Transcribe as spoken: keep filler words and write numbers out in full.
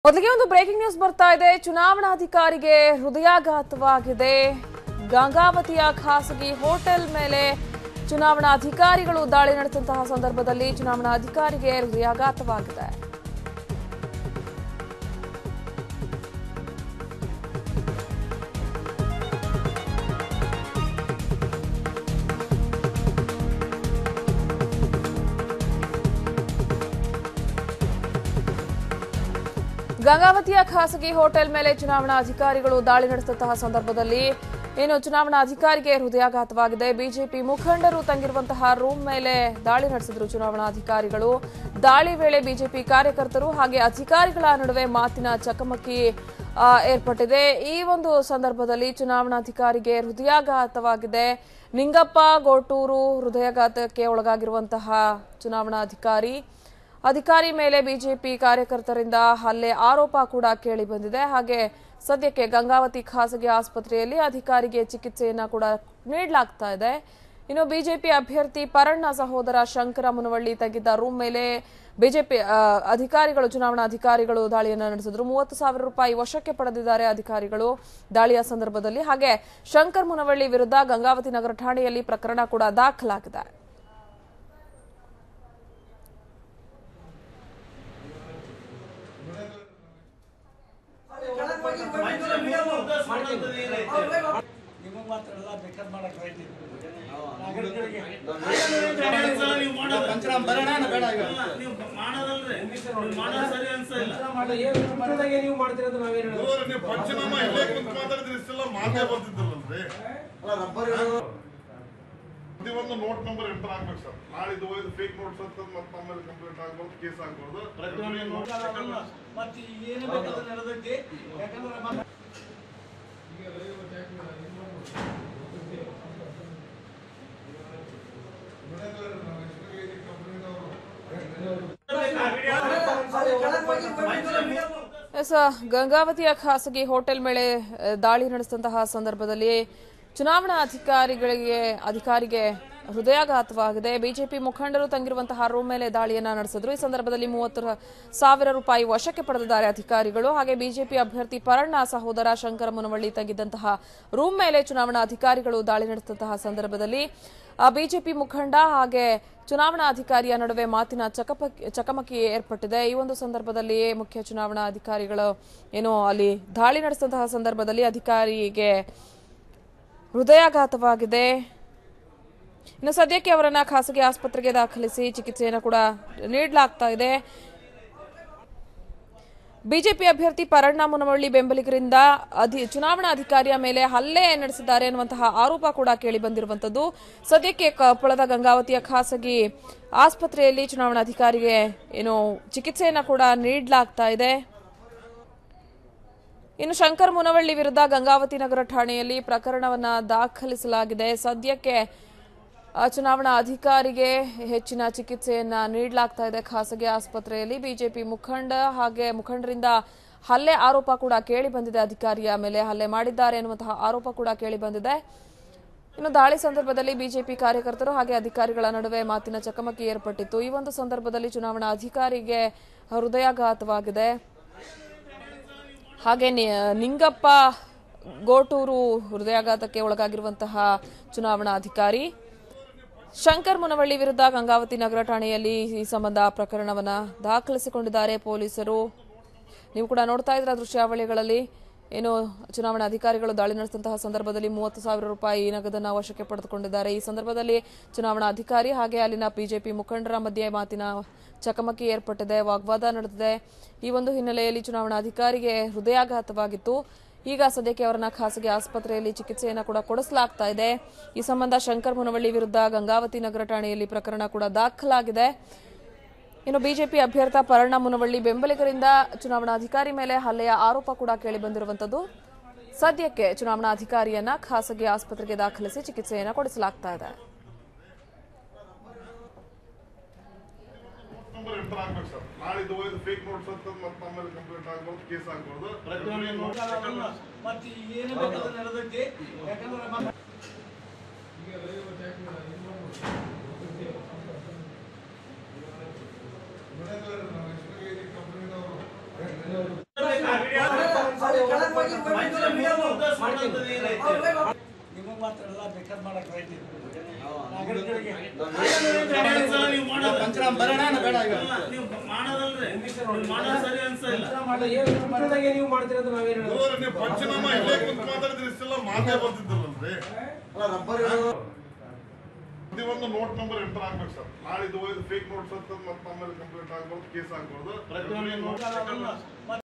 ಮೊದಲಿಗೆ ಒಂದು breaking news ಬರ್ತಾ ಇದೆ. ಚುನಾವಣಾಧಿಕಾರಿಗೆ ಹೃದಯಾಘಾತವಾಗಿದೆ. ಗಂಗಾವತಿಯ ಖಾಸಗಿ ಹೋಟೆಲ್ ಮೇಲೆ ಚುನಾವಣಾಧಿಕಾರಿಗಳು ದಾಳಿ ನಡೆಸಿದಂತಹ ಸಂದರ್ಭದಲ್ಲಿ ಚುನಾವಣಾಧಿಕಾರಿಗೆ ಹೃದಯಾಘಾತವಾಗಿದೆ. ಗಂಗಾವತಿಯ ಖಾಸಗಿ ಹೋಟೆಲ್ ಮೇಲೆ ಚುನಾವಣಾಧಿಕಾರಿಗಳು ದಾಳಿ ನಡೆಸಿದಂತಹ ಸಂದರ್ಭದಲ್ಲಿ ಏನು ಚುನಾವಣಾಧಿಕಾರಿಗೆ ಹೃದಯಾಘಾತವಾಗಿದೆ. ಬಿಜೆಪಿ ಮುಖಂಡರು ತಂಗಿರುವಂತಹ ರೂಮ್ ಮೇಲೆ ದಾಳಿ ನಡೆಸಿದ್ರು ಚುನಾವಣಾಧಿಕಾರಿಗಳು. ದಾಳಿ ವೇಳೆ ಬಿಜೆಪಿ ಕಾರ್ಯಕರ್ತರು ಹಾಗೆ ಅಧಿಕಾರಿಗಳ ನಡುವೆ ಮಾತಿನ ಚಕಮಕಿ ಏರ್ಪಟ್ಟಿದೆ. ಈ ಒಂದು ಸಂದರ್ಭದಲ್ಲಿ ಚುನಾವಣಾಧಿಕಾರಿಗೆ ಹೃದಯಾಘಾತವಾಗಿದೆ. ನಿಂಗಪ್ಪ ಗೋಟೂರು ಹೃದಯಾಘಾತಕ್ಕೆ ಒಳಗಾಗಿರುವಂತಹ ಚುನಾವಣಾಧಿಕಾರಿ ಅಧಿಕಾರಿ ಮೇಲೆ ಬಿಜೆಪಿ ಕಾರ್ಯಕರ್ತರಿಂದ ಹಲ್ಲೆ ಆರೋಪ ಕೂಡ ಕೇಳಿ ಬಂದಿದೆ. ಹಾಗೆ ಸದ್ಯಕ್ಕೆ ಗಂಗಾವತಿ ಖಾಸಗಿ ಆಸ್ಪತ್ರೆಯಲ್ಲಿ ಅಧಿಕಾರಿಗೆ ಚಿಕಿತ್ಸೆಯನ್ನ ಕೂಡ ನೀಡಲಾಗ್ತಾ ಇದೆ. ಇನ್ನು ಬಿಜೆಪಿ ಅಭ್ಯರ್ಥಿ ಪರಣ್ಣ ಸಹೋದರ ಶಂಕರ ಮುನವಳ್ಳಿ ತಗ್ಗಿದ್ದ ರೂಮ್ ಮೇಲೆ ಬಿಜೆಪಿ ಅಧಿಕಾರಿಗಳು ಚುನಾವಣಾಧಿಕಾರಿಗಳು ದಾಳಿಯನ್ನು ನಡೆಸಿದ್ರು. ಮೂವತ್ತು ಸಾವಿರ ರೂಪಾಯಿ ವಶಕ್ಕೆ ಪಡೆದಿದ್ದಾರೆ ಅಧಿಕಾರಿಗಳು ದಾಳಿಯ ಸಂದರ್ಭದಲ್ಲಿ. ಹಾಗೆ ಶಂಕರ್ ಮುನವಳ್ಳಿ ವಿರುದ್ಧ ಗಂಗಾವತಿ ನಗರ ಠಾಣೆಯಲ್ಲಿ ಪ್ರಕರಣ ಕೂಡ ದಾಖಲಾಗಿದೆ. ಪ್ರತಿಯೊಂದು ನೋಟ್ ನಂಬರ್ ಎಂಟರ್ ಆಗ್ಬೇಕು ಸರ್. ನಾಳಿದ್ದು ಹೋಯ್ದು ಫೇಕ್ ನೋಟ್ಸ್ ಅಂತ ಮತ್ತೆ ನಮ್ಮಲ್ಲಿ ಕಂಪ್ಲೇಂಟ್ ಆಗ್ಬಾರ್ದು, ಕೇಸ್ ಆಗ್ಬಾರ್ದು. ಎಸ್ ಗಂಗಾವತಿಯ ಖಾಸಗಿ ಹೋಟೆಲ್ ಮೇಲೆ ದಾಳಿ ನಡೆಸಿದಂತಹ ಸಂದರ್ಭದಲ್ಲಿ ಚುನಾವಣಾ ಅಧಿಕಾರಿಗಳಿಗೆ ಅಧಿಕಾರಿಗೆ ಹೃದಯಾಘಾತವಾಗಿದೆ. ಬಿಜೆಪಿ ಮುಖಂಡರು ತಂಗಿರುವಂತಹ ರೂಮ್ ಮೇಲೆ ದಾಳಿಯನ್ನ ನಡೆಸಿದ್ರು. ಈ ಸಂದರ್ಭದಲ್ಲಿ ಮೂವತ್ತು ಸಾವಿರ ರೂಪಾಯಿ ವಶಕ್ಕೆ ಪಡೆದಿದ್ದಾರೆ ಅಧಿಕಾರಿಗಳು. ಹಾಗೆ ಬಿಜೆಪಿ ಅಭ್ಯರ್ಥಿ ಪರಣ್ಣ ಸಹೋದರ ಶಂಕರ ಮುನವಳ್ಳಿ ತಂಗಿದ್ದಂತಹ ರೂಮ್ ಮೇಲೆ ಚುನಾವಣಾ ಅಧಿಕಾರಿಗಳು ದಾಳಿ ನಡೆಸಿದಂತಹ ಸಂದರ್ಭದಲ್ಲಿ ಬಿಜೆಪಿ ಮುಖಂಡ ಹಾಗೆ ಚುನಾವಣಾ ಅಧಿಕಾರಿಯ ನಡುವೆ ಮಾತಿನ ಚಕಮಕಿ ಚಕಮಕಿ ಏರ್ಪಟ್ಟಿದೆ. ಈ ಒಂದು ಸಂದರ್ಭದಲ್ಲಿ ಮುಖ್ಯ ಚುನಾವಣಾ ಅಧಿಕಾರಿಗಳು ಏನು ಅಲ್ಲಿ ದಾಳಿ ನಡೆಸಿದಂತಹ ಸಂದರ್ಭದಲ್ಲಿ ಅಧಿಕಾರಿಗೆ ಹೃದಯಾಘಾತವಾಗಿದೆ. ಇನ್ನು ಸದ್ಯಕ್ಕೆ ಅವರನ್ನ ಖಾಸಗಿ ಆಸ್ಪತ್ರೆಗೆ ದಾಖಲಿಸಿ ಚಿಕಿತ್ಸೆಯನ್ನು ಕೂಡ ನೀಡಲಾಗ್ತಾ ಇದೆ. ಬಿಜೆಪಿ ಅಭ್ಯರ್ಥಿ ಪರಣ್ಣ ಮುನವಳ್ಳಿ ಬೆಂಬಲಿಗರಿಂದ ಅಧಿ ಚುನಾವಣಾ ಅಧಿಕಾರಿಯ ಮೇಲೆ ಹಲ್ಲೆ ನಡೆಸಿದ್ದಾರೆ ಎನ್ನುವಂತಹ ಆರೋಪ ಕೂಡ ಕೇಳಿ ಬಂದಿರುವಂತದ್ದು. ಸದ್ಯಕ್ಕೆ ಕೊಪ್ಪಳದ ಗಂಗಾವತಿಯ ಖಾಸಗಿ ಆಸ್ಪತ್ರೆಯಲ್ಲಿ ಚುನಾವಣಾಧಿಕಾರಿಗೆ ಏನು ಚಿಕಿತ್ಸೆಯನ್ನು ಕೂಡ ನೀಡಲಾಗ್ತಾ ಇದೆ. ಇನ್ನು ಶಂಕರ್ ಮುನವಳ್ಳಿ ವಿರುದ್ಧ ಗಂಗಾವತಿ ನಗರ ಠಾಣೆಯಲ್ಲಿ ಪ್ರಕರಣವನ್ನ ದಾಖಲಿಸಲಾಗಿದೆ. ಸದ್ಯಕ್ಕೆ ಚುನಾವಣಾ ಅಧಿಕಾರಿಗೆ ಹೆಚ್ಚಿನ ಚಿಕಿತ್ಸೆಯನ್ನ ನೀಡಲಾಗ್ತಾ ಇದೆ ಖಾಸಗಿ ಆಸ್ಪತ್ರೆಯಲ್ಲಿ. ಬಿಜೆಪಿ ಮುಖಂಡ ಹಾಗೆ ಮುಖಂಡರಿಂದ ಹಲ್ಲೆ ಆರೋಪ ಕೂಡ ಕೇಳಿ ಬಂದಿದೆ. ಅಧಿಕಾರಿಯ ಮೇಲೆ ಹಲ್ಲೆ ಮಾಡಿದ್ದಾರೆ ಎನ್ನುವಂತಹ ಆರೋಪ ಕೂಡ ಕೇಳಿ ಬಂದಿದೆ. ಇನ್ನು ದಾಳಿ ಸಂದರ್ಭದಲ್ಲಿ ಬಿಜೆಪಿ ಕಾರ್ಯಕರ್ತರು ಹಾಗೆ ಅಧಿಕಾರಿಗಳ ನಡುವೆ ಮಾತಿನ ಚಕಮಕಿ ಏರ್ಪಟ್ಟಿತ್ತು. ಈ ಒಂದು ಸಂದರ್ಭದಲ್ಲಿ ಚುನಾವಣಾ ಅಧಿಕಾರಿಗೆ ಹೃದಯಾಘಾತವಾಗಿದೆ. ಹಾಗೆ ನಿಂಗಪ್ಪ ಗೋಟೂರು ಹೃದಯಾಘಾತಕ್ಕೆ ಒಳಗಾಗಿರುವಂತಹ ಚುನಾವಣಾ ಅಧಿಕಾರಿ ಶಂಕರ್ ಮುನವಳ್ಳಿ ವಿರುದ್ಧ ಗಂಗಾವತಿ ನಗರ ಠಾಣೆಯಲ್ಲಿ ಈ ಸಂಬಂಧ ಪ್ರಕರಣವನ್ನ ದಾಖಲಿಸಿಕೊಂಡಿದ್ದಾರೆ ಪೊಲೀಸರು. ನೀವು ಕೂಡ ನೋಡ್ತಾ ಇದ್ರ ದೃಶ್ಯಾವಳಿಗಳಲ್ಲಿ ಏನು ಚುನಾವಣಾ ಅಧಿಕಾರಿಗಳು ದಾಳಿ ನಡೆಸಿದಂತಹ ಸಂದರ್ಭದಲ್ಲಿ ಮೂವತ್ತು ಸಾವಿರ ರೂಪಾಯಿ ನಗದನ್ನ ವಶಕ್ಕೆ ಪಡೆದುಕೊಂಡಿದ್ದಾರೆ. ಈ ಸಂದರ್ಭದಲ್ಲಿ ಚುನಾವಣಾ ಅಧಿಕಾರಿ ಹಾಗೆ ಅಲ್ಲಿನ ಬಿಜೆಪಿ ಮುಖಂಡರ ಮಧ್ಯೆ ಮಾತಿನ ಚಕಮಕಿ ಏರ್ಪಟ್ಟಿದೆ, ವಾಗ್ವಾದ ನಡೆದಿದೆ. ಈ ಒಂದು ಹಿನ್ನೆಲೆಯಲ್ಲಿ ಚುನಾವಣಾ ಅಧಿಕಾರಿಗೆ ಹೃದಯಾಘಾತವಾಗಿತ್ತು. ಈಗ ಸದ್ಯಕ್ಕೆ ಅವರನ್ನ ಖಾಸಗಿ ಆಸ್ಪತ್ರೆಯಲ್ಲಿ ಚಿಕಿತ್ಸೆಯನ್ನು ಕೂಡ ಕೊಡಿಸಲಾಗ್ತಾ ಇದೆ. ಈ ಸಂಬಂಧ ಶಂಕರ್ ಮುನವಳ್ಳಿ ವಿರುದ್ಧ ಗಂಗಾವತಿ ನಗರ ಠಾಣೆಯಲ್ಲಿ ಪ್ರಕರಣ ಕೂಡ ದಾಖಲಾಗಿದೆ. ಇನ್ನು ಬಿಜೆಪಿ ಅಭ್ಯರ್ಥಿ ಪರಣ್ಣ ಮುನವಳ್ಳಿ ಬೆಂಬಲಿಗರಿಂದ ಚುನಾವಣಾಧಿಕಾರಿ ಮೇಲೆ ಹಲ್ಲೆಯ ಆರೋಪ ಕೂಡ ಕೇಳಿ ಬಂದಿರುವಂತದ್ದು. ಸದ್ಯಕ್ಕೆ ಚುನಾವಣಾಧಿಕಾರಿಯನ್ನ ಖಾಸಗಿ ಆಸ್ಪತ್ರೆಗೆ ದಾಖಲಿಸಿ ಚಿಕಿತ್ಸೆಯನ್ನು ಕೊಡಿಸಲಾಗ್ತಾ ಇದೆ. ಎಂಟರ್ ಆಗ್ಬೇಕು ಸರ್. ನಾಳಿದ್ದು ಹೋಯ್ದು ಫೇಕ್ ನೋಟ್ಸ್ ಅಂತ ಮತ್ತೆ ನಮ್ಮಲ್ಲಿ ಕಂಪ್ಲೇಂಟ್ ಆಗ್ಬಾರ್ದು, ಕೇಸ್ ಆಗ್ಬಾರ್ದು. Gracias. ನಿಮಗೆ ಮಾತ್ರ ಎಲ್ಲ ಬೇಕಾದ್ ಮಾಡಕ್ ರೈಟ್ ಇದೆ. ನೀವು ಮಾಡ್ತೀರ ನಾವೇನು ನೀವು ಪಂಚನಾಮ ಇಲ್ಲೇ ಕುಂತು ಮಾತಾಡಿದ್ರೆ ಇಷ್ಟೆಲ್ಲ ಮಾತೇ ಬರ್ತಿದ್ದಲ್ಲಂದ್ರೆ ಪ್ರತಿಯೊಂದು ನೋಟ್ ನಂಬರ್ ಎಂಟರ್ ಆಗ್ಬೇಕು ಸರ್. ನಾಳಿದ್ದು ಫೇಕ್ ನೋಟ್ಸ್ ಅಂತ ಮತ್ತೆ ಆಮೇಲೆ ಕಂಪ್ಲೇಂಟ್ ಆಗ್ಬಾರ್ದು, ಕೇಸ್ ಆಗ್ಬಾರ್ದು.